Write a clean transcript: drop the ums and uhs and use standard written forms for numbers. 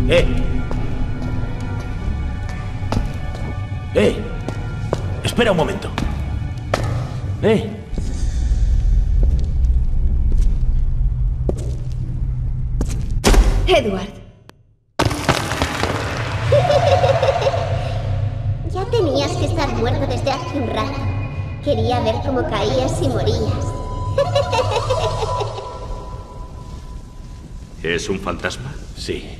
¡Eh! ¡Eh! Espera un momento. ¡Eh! Edward. Ya tenías que estar muerto desde hace un rato. Quería ver cómo caías y morías. ¿Es un fantasma? Sí.